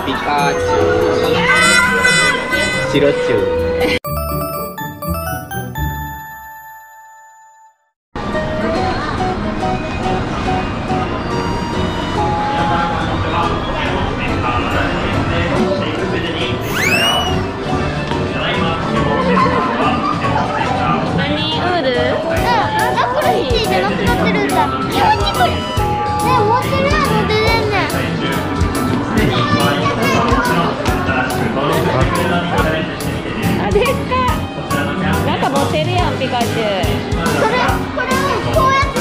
ピカチュウ、白チュウ。 ピカチュウ。これをこうやって。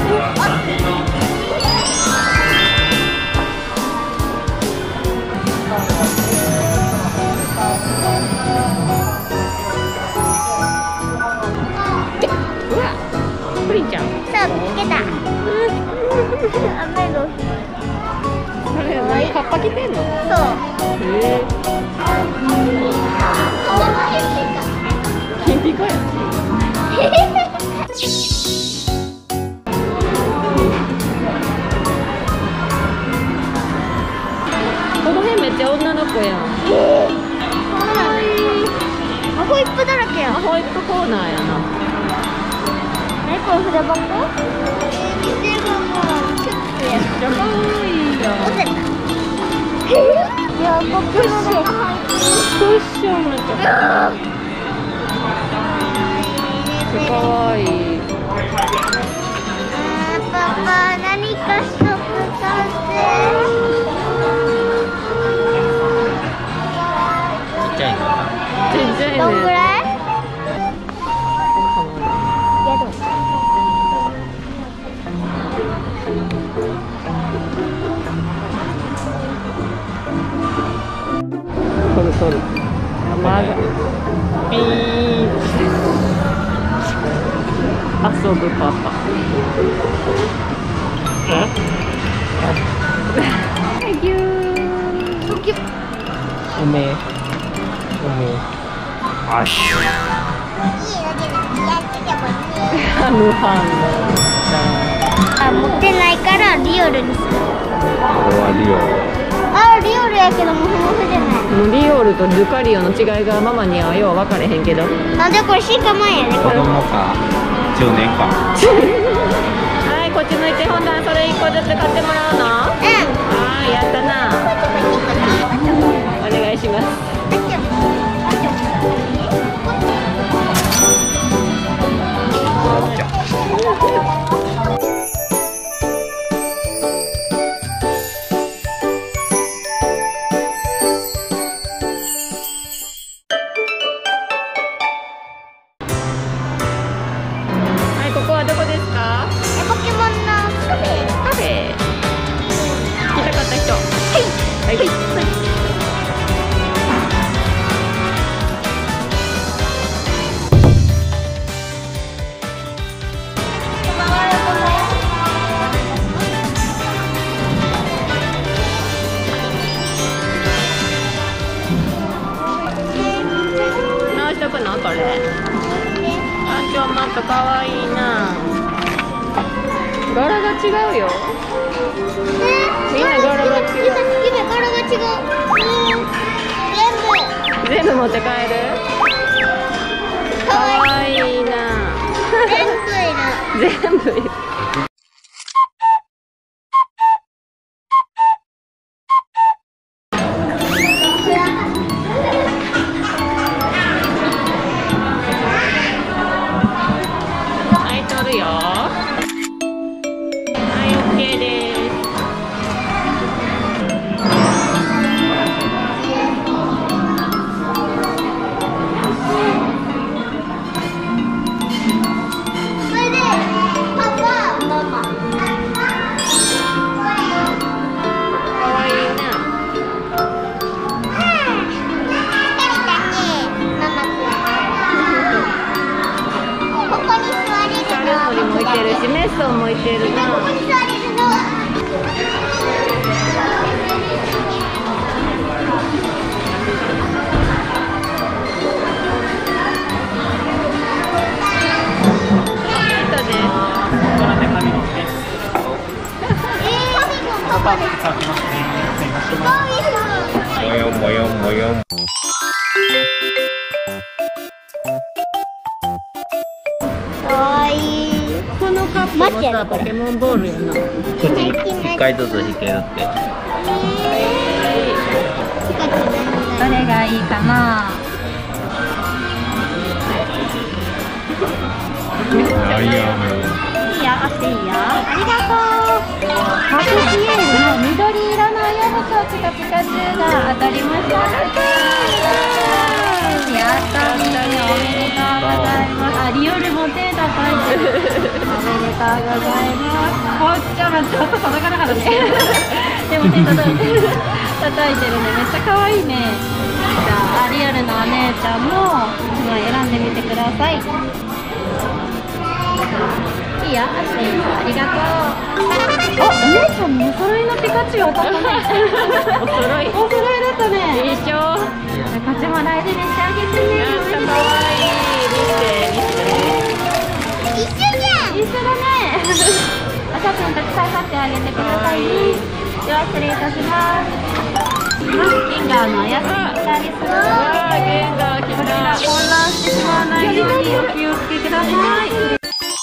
うわ、プリンちゃん。 そう、見つけた。雨の日。 これ何、カッパ着てんの？ そう。 金ピカや。この辺めっちゃ女の子やん。 ホイップだらけや。 ホイップコーナーやな。 何これ、筆箱？見てるもん。キュッてやめっちゃ可愛いやん。 落ちた。いや、ここの中入ってる。 クッションめっちゃ可愛い。 パパ、何か一つ買って。 ちっちゃいの。 ちっちゃいね。 どんぐらい？ 取る取る。ピー遊ぶパパ。ぎゅー。 梅。あしゅ。 ハムハム。 あ、持ってないからリオルにする。 これはリオ。 あ、リオルやけどモフモフじゃない。 リオールとルカリオの違いがママにはよう分かれへんけど。 なんでこれ進化前やね。 子供か10年か。 はい、こっち向いて。ほんならそれ1個ずつ買ってもらうの？ うん。 あー、やったな。お願いします。ここはどこですか？ ポケモンのカフェ。 カフェ。来たかった人。はい。はい。直しとくのこれ。環境マップかわいいな。柄が違うよ。みんな柄が違う。 柄が違う。 全部持って帰る。かわいいな。全部いる。メッソンもいてるな。 パパもよもよもよ。 かわいい。 このカップもさ、ポケモンボールやな。 こっち一回ずつ引けるって。 どれがいいかな。 あ、いいよ。 いいよ、押していいよ。ありがとう。パティシエの緑色のヤブとピカピカチュウが当たりました。やったー、おめでとうございます。あ、リオルも手叩いてる。おめでとうございます。こっちはちょっと届かなかったね。でも手叩いてる。叩いてるね。めっちゃ可愛いね。じゃあ、リオルのお姉ちゃんも選んでみてください。いいよ、ありがとう。お姉ちゃんもお揃いのピカチュウ当たったね。 お揃い。 お揃いだったね。 いいでしょ。 こっちも大事にしてあげてね。 やった、かわいい。見て。 一緒じゃん。一緒だね。赤ちゃんたくさん買ってあげてくださいね。では失礼いたします。ギンガーのおやつにしたりする。 わあ、ゲンガー来こちらた。 混乱してしまわないようにお気をつけください。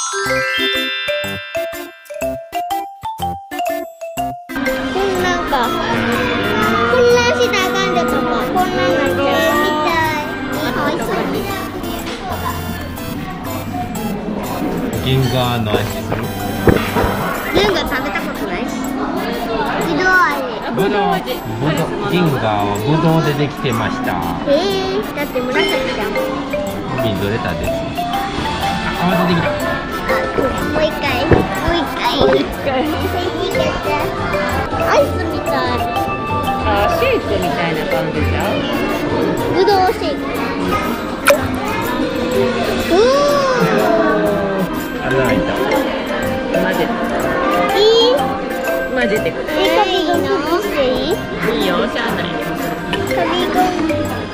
なんか混乱したらあかんでとかこんなんなっちゃうみたい。おいしそう。 銀河の味する。 ゲンガ食べたことないし。ぶどう味。 ぶどう。銀河はぶどうでできてました。 だって紫じゃん。 水出たです。あ、出てきた。 もう一回。アイスみたい。 あ、シェイクみたいな感じじゃん。 ぶどうシェイク。 穴開いた。 混ぜて。混ぜてくれ。 カビゴムしていい？ いいよ、しゃあないよ。 カビゴム。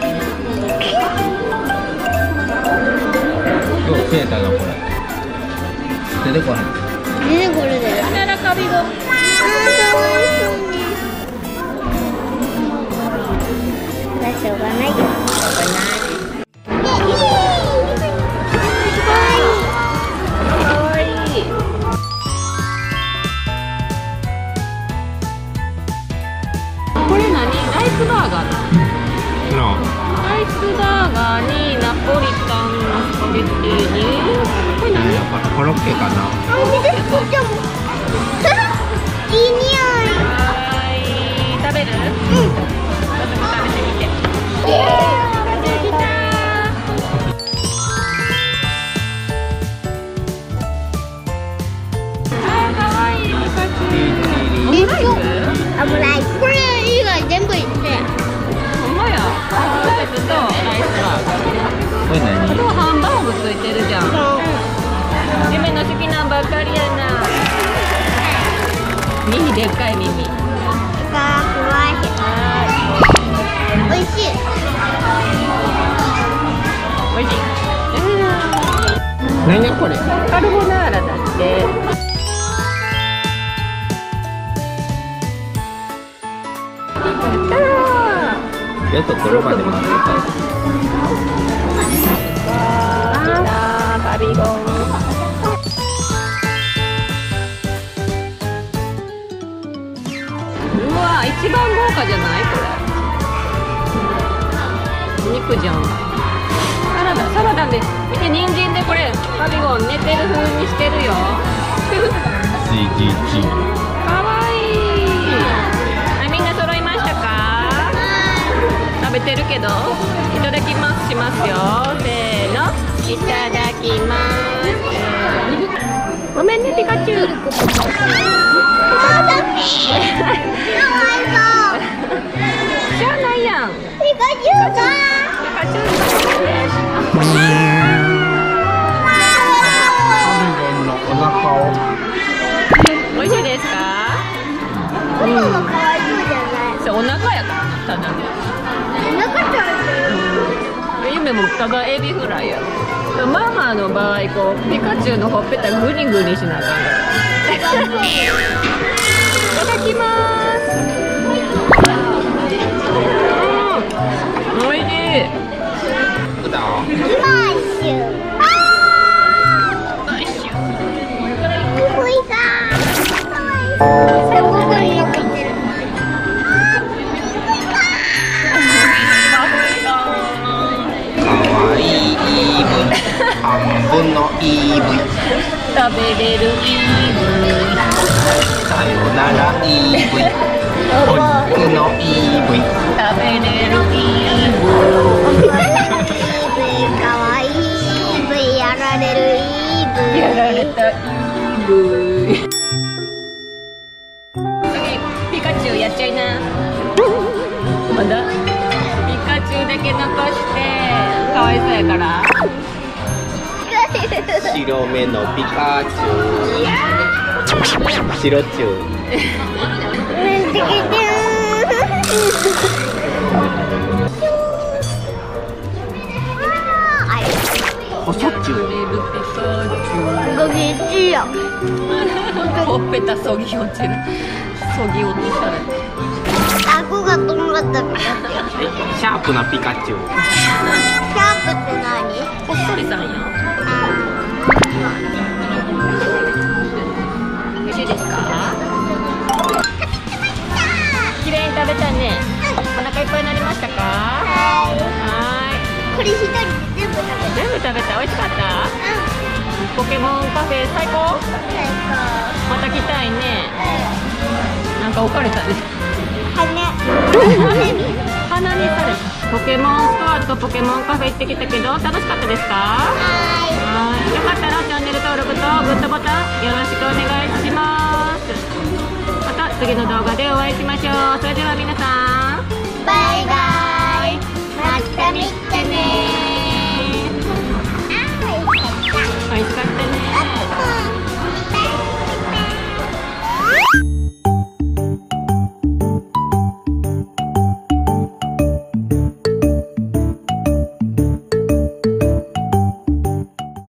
ようセーターがこれ。出てこない。 出てこれだよ。 あら、カビゴム。 かわいそうね。しょうがないよ。しょうがない。 かわいい。これ何？ライスバーガーだ。ライスバーガーにナポリタンのスパゲッティに。これ何？ コロッケかな。 いい匂い。 はい、食べる？うん。食べてみて。できた。あ、かわいいピカチュウ。オムライス？ オムライス。これ以外全部いって。 ほんまや。オムライスとライスバーガー。 これ何？ あとハンバーグついてるじゃん。夢の好きなんばっかりやな。耳でっかい耳。 かわいい。おいしい。 おいしい。 何これ？ カルボナーラだって。 よくこれまで待ってた。 カビゴン。うわ、一番豪華じゃないこれ。肉じゃん。サラダで見て、人参でこれカビゴン寝てる風にしてるよ。 CGG。 かわいい。はい、みんな揃いましたか？食べてるけど、いただきますしますよ。せーの、いただきます。ごめんね、ピカチュウ。しゃあないやん。 ピカチュウが。 ピカチュウです。 のお腹を。 美味しいですか？ パパはかわいそうじゃない。 それお腹やからな、ただの。 お腹ちゃん。 夢もただエビフライや。ママの場合、こうピカチュウのほっぺたグニグニしなあかんから。いただきます。 おいしい。 うどん。 マッシュ。こいさ。ここに入ってる。 かわいい EV。半分の EV。 食べれる EV。 さよなら EV。保育の EV。 食べれる EV。 かわいい EV やられる EV。 やられた EV。次ピカチュウやっちゃいな。まだピカチュウだけ残してかわいそうやから。 白目のピカチュウ。白チュウ。細チュウ。 ほっぺたそぎ落ちる。そぎ落とされて。 顎がとんがったピカチュウ。 シャープなピカチュウ。 シャープって何？ こっそりさんや。美味しいですか？綺麗に食べたね。お腹いっぱいになりましたか？はーい。 これ一人で全部食べた。 全部食べた。美味しかった？ポケモンカフェ最高？また来たいね。なんか置かれたね。鼻にされた。ポケモンストアとポケモンカフェ行ってきたけど楽しかったですか？はい。よかったらチャンネル登録とグッドボタンよろしくお願いします。また次の動画でお会いしましょう。それでは皆さん、 バイバイ。また見て。